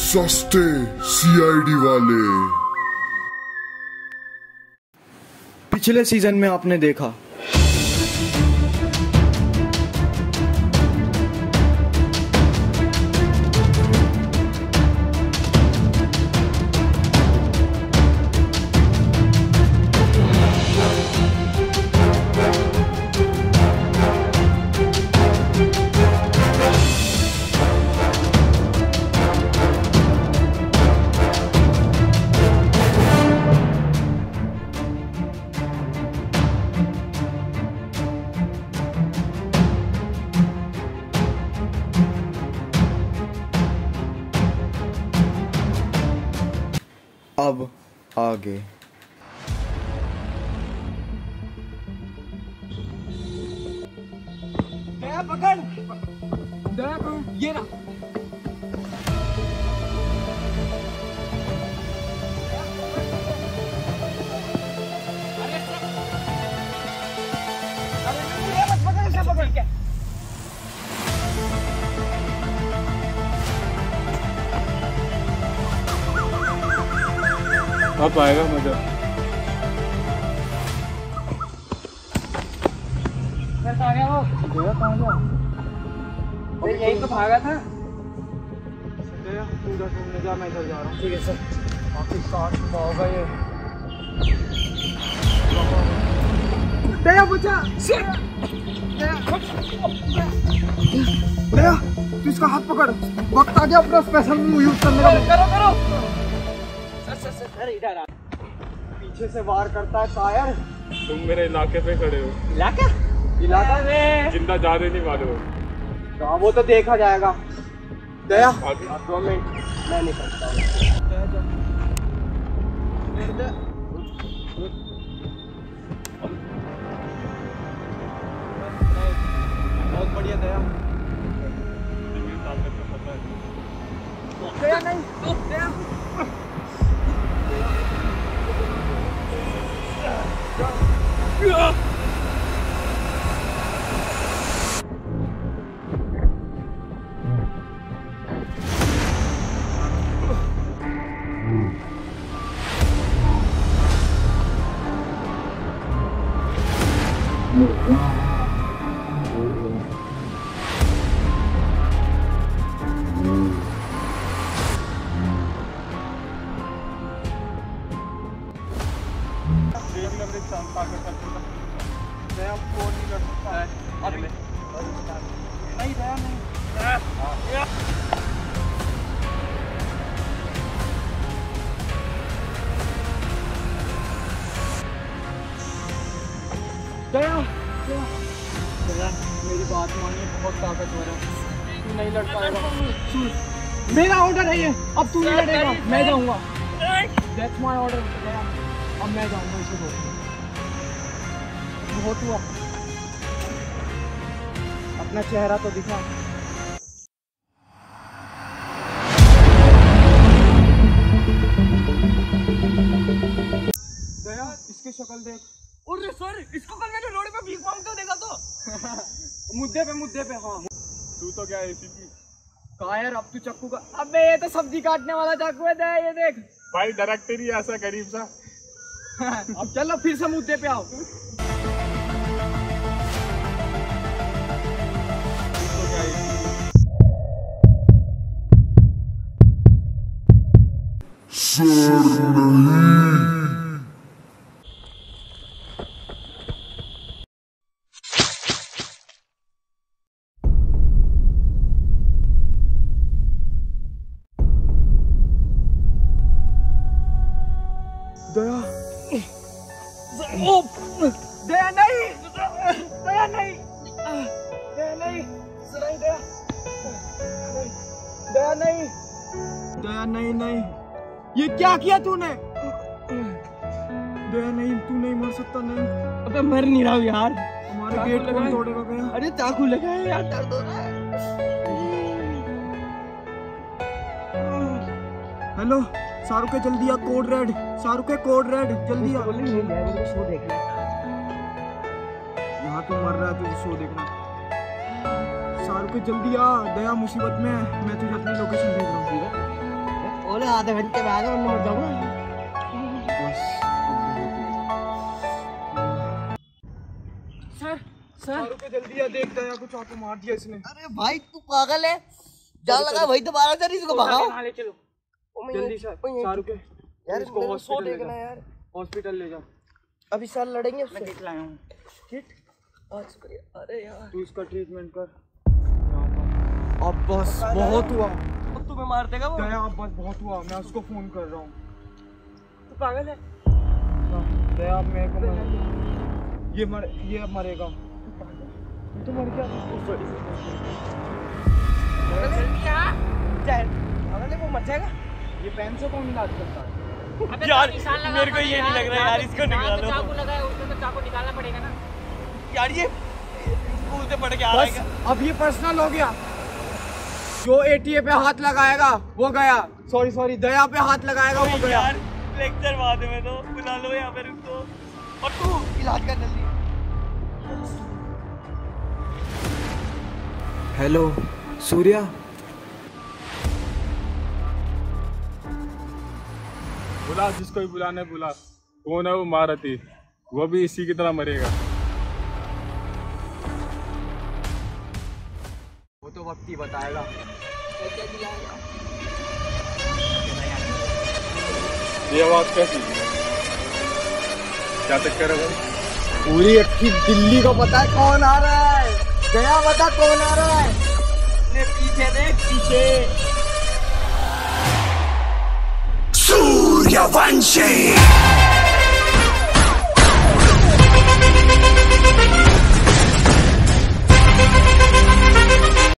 सस्ते सीआईडी वाले। पिछले सीजन में आपने देखा अब आगे। दया पकड़, दया ये ना। अरे पकड़, इसे पकड़ के। अब आएगा मजा। कैसा आ गया वो? गया कहाँ गया? अरे यही तो भागा था। गया तू उधर घूमने जा, मैं इधर जा रहा हूँ। ठीक है सर। पाकिस्तान में होगा ये। दया बचा। दया तू इसका हाथ पकड़, वक्त आ गया अपना स्पेशल मूव यूज करने का। करो। सर इधर आ। पीछे से वार करता है कायर। तुम मेरे इलाके पे खड़े हो। इलाका में जिंदा जाने नहीं वाले हो। हाँ वो तो देखा जाएगा। दया 2 मिनट मैं निकलता हूँ। बहुत बढ़िया दया। दया नहीं, दया। दया फोन नहीं कर सकता है अभी। नहीं दया नहीं। दया मेरी बात मानिए, बहुत ताकतवर है। तू नहीं लड़ पाएगा। सुन, मेरा ऑर्डर है ये। अब तू नहीं लड़ेगा, मैं जाऊंगा। That's my order। अब मैं जाऊंगा इसे रोकने। बहुत हुआ, अपना चेहरा तो दिखा। दया इसकी शक्ल देख। अरे सर, इसको कल मैंने रोड पे भीख मांगते देखा तो। मुद्दे पे हाँ। तू तो क्या एसीपी कायर, अब तू चक्कू का। अबे ये तो सब्जी काटने वाला चाकू है। दया ये देख। भाई डायरेक्टर ही ऐसा गरीब सा। अब चलो फिर से मुद्दे पे आओ। दया दया नहीं, दया नहीं, दया नहीं, नहीं दया, दया नहीं, दया नहीं। ये क्या किया तूने? दया नहीं, तू नहीं मर सकता। नहीं अबे मर नहीं रहा हूँ यार। हमारे गेट कौन तोड़ेगा गया? अरे चाकू लगा है यार, दर्द हो रहा है। हेलो शाहरुख है, जल्दी आ। कोड रेड शाहरुख है, कोड रेड जल्दी आ। शो देखना। यहाँ तू मर रहा है, तुझे शो देखना। शाहरुख है जल्दी आ, दया मुसीबत में है। मैं तुझे अपनी लोकेशन भेज रहा हूँ। बोले आधे घंटे में आ गए, वरना मर जाऊंगा। सर सर जल्दी आ, देख दया कुछ चाकू मार दिया इसने। अरे भाई तू पागल है, जान लगा भाई दोबारा से इसको भगाओ चलो जल्दी सर। शाहरुख यार इसको हॉस्पिटल हॉस्पिटल देखना यार, हॉस्पिटल ले जा। अभी सर लड़ेंगे उससे। किट लाया हूँ, किट आज शुक्रिया। अरे यार तू इसका ट्रीटमेंट कर। अब बस बहुत हुआ, अब तुम्हें मार देगा वो। दया अब बस बहुत हुआ, मैं उसको फोन कर रहा हूँ। तू पागल है। दया मेरे को ये अब मरेगा। ये तो मर गया। पागल है वो, मर जाएगा। ये पेन से कौन इलाज करता है? यार मेरे को ये नहीं लग रहा यार, इसको निकालो। चाकू लगाया उसमें तो चाकू निकालना पड़ेगा ना यार, ये स्कूल से पढ़ के आ बस रहा है। अब ये पर्सनल हो गया। जो एटीए पे हाथ लगाएगा वो गया। सॉरी दया पे हाथ लगाएगा वो गया। यार लेक्चर बाद में तो बुला लो यहाँ पे रुको, और तू इलाज कर जल्दी। हेलो सूर्या, बुला जिसको भी बुलाने बुला। कौन है वो महारथी? वो भी इसी की तरह मरेगा। वो तो वक्त ही बताएगा। ये आवाज कैसी? क्या चक्कर है भाई? पूरी अच्छी दिल्ली को पता है कौन आ रहा है। गया बता कौन आ रहा है। अपने पीछे देख, पीछे। सूर्यवंशी।